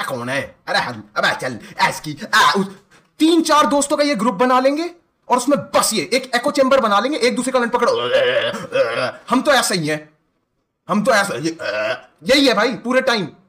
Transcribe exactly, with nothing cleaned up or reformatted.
कौन है, अरे हम अबे चल ऐस की आ, उस, तीन चार दोस्तों का ये ग्रुप बना लेंगे और उसमें बस ये एक एको चेंबर बना लेंगे, एक दूसरे का लन पकड़ो। हम तो ऐसा ही है, हम तो ऐसा यही है भाई पूरे टाइम।